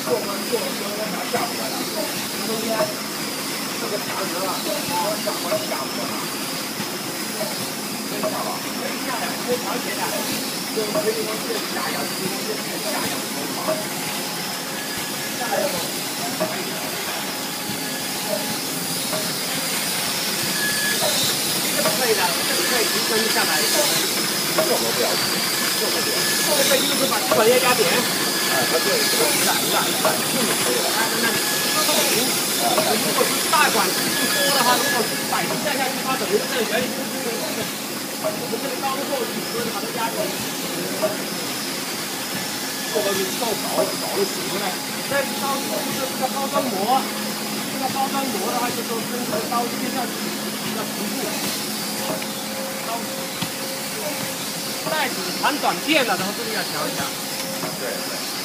可以的，这个可以提升下来。这个不要，这个就是把基本要压扁。它这一烂，这么可以了。那你如果是大管更多的话，如果是摆下去，它等于是原我们这个高厚体所以把它压扁。这个是烧烤的洗出来，再烧就是这个包装膜，这个包装膜的话就说跟这个刀切下去要同步。袋子长短变了，然后这里要调一下。对。